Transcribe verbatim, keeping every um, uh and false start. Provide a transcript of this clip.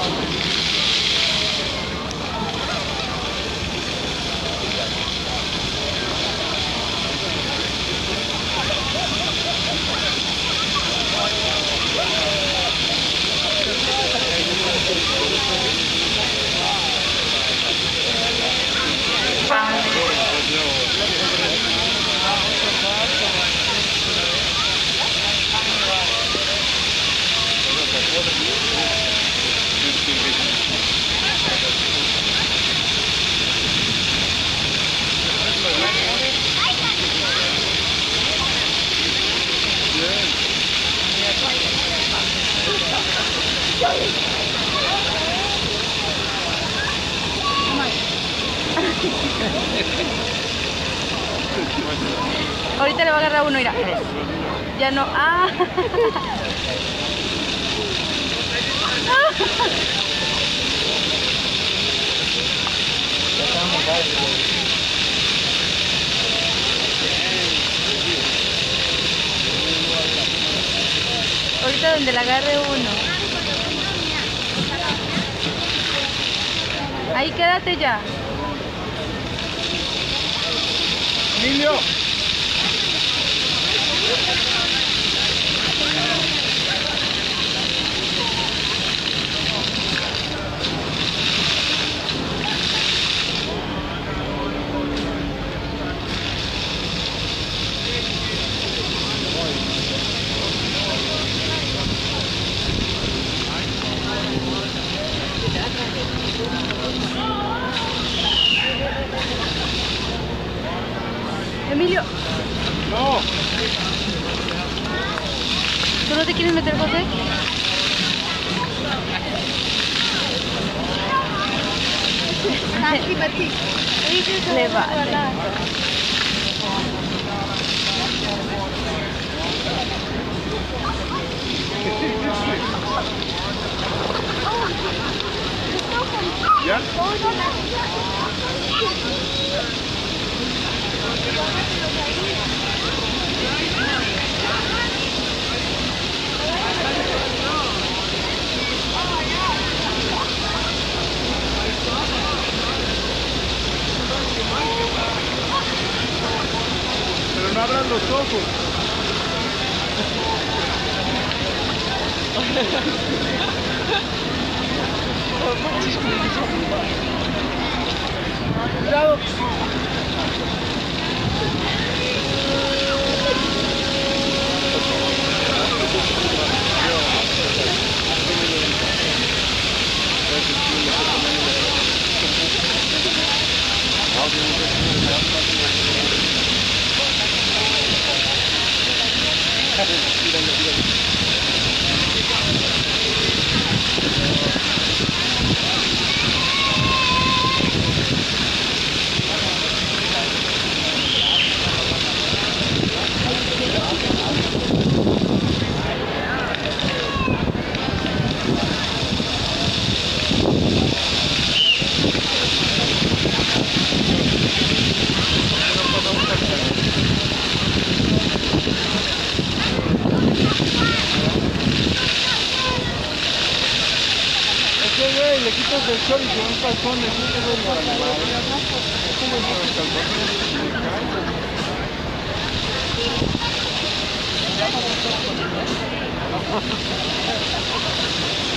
Ahorita le va a agarrar uno, mira. Ya no. Ah. Ahorita donde le agarre uno. Ahí quédate ya. Emilio. Emilio. No. ¿Tú no te quieres meter, José? Aquí, Betty. Le va. ¿Ya? Pero no abras los ojos. Cuidado. Le quitas el short y con un calzón, le quitas el animal. ¿Cómo es con el calzón?